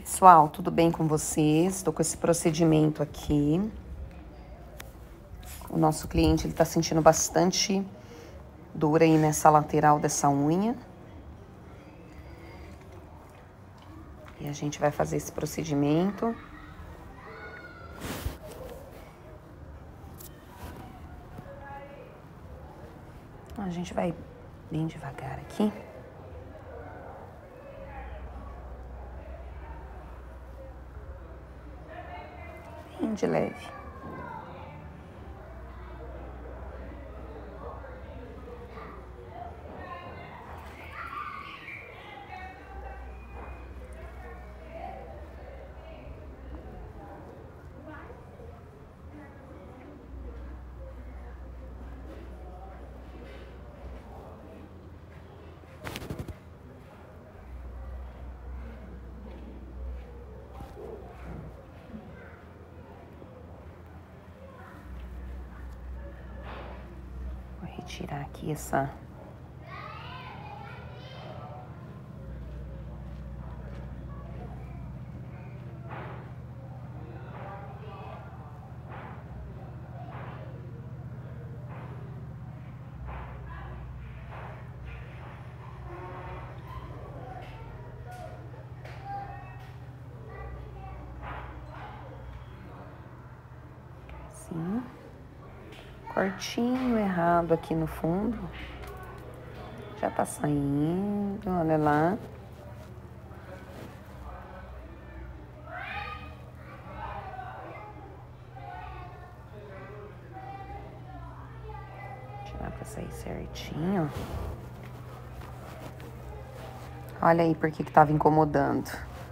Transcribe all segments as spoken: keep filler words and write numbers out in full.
Pessoal, tudo bem com vocês? Estou com esse procedimento aqui. O nosso cliente, ele tá sentindo bastante dor aí nessa lateral dessa unha. E a gente vai fazer esse procedimento. A gente vai bem devagar aqui. Bem de leve. Vou retirar aqui essa... Assim. Cortinho errado aqui no fundo. Já tá saindo, olha lá. Tirar pra sair certinho. Olha aí por que que tava incomodando.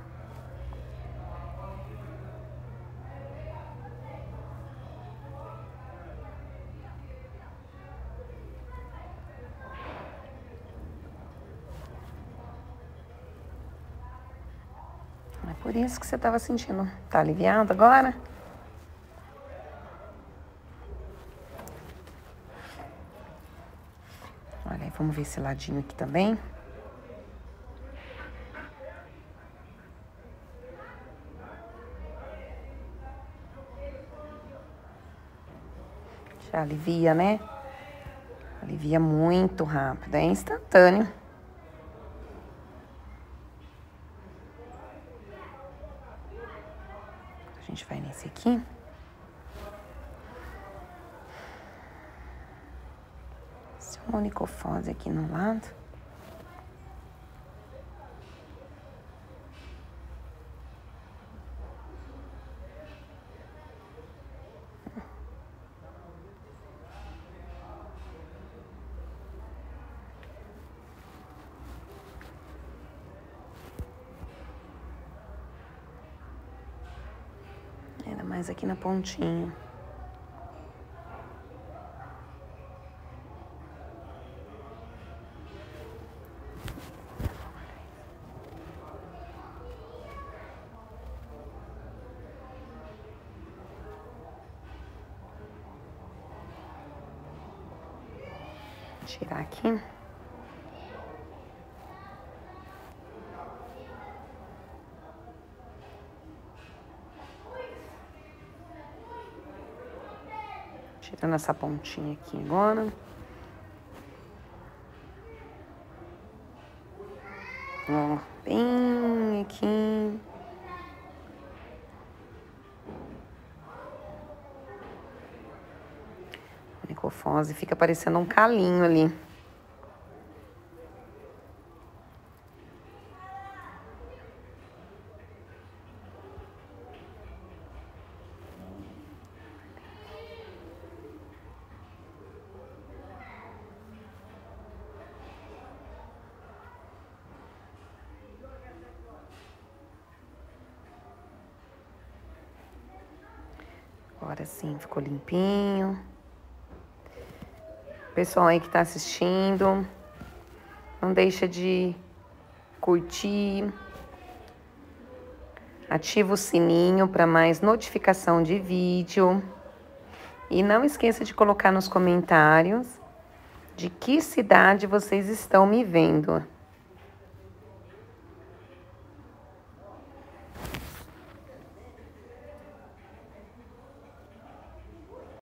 É por isso que você tava sentindo. Tá aliviado agora? Olha aí, vamos ver esse ladinho aqui também. Já alivia, né? Alivia muito rápido, é instantâneo. A gente vai nesse aqui. Esse é uma onicofose aqui no lado. Ainda mais aqui na pontinha. Tirar aqui. Tirando essa pontinha aqui agora. Ó, bem aqui. Onicofose, fica parecendo um calinho ali. Agora sim, ficou limpinho. Pessoal aí que tá assistindo, não deixa de curtir. Ativa o sininho para mais notificação de vídeo. E não esqueça de colocar nos comentários de que cidade vocês estão me vendo.